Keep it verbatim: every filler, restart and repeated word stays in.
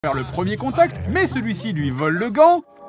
faire le premier contact, mais celui-ci lui vole le gant.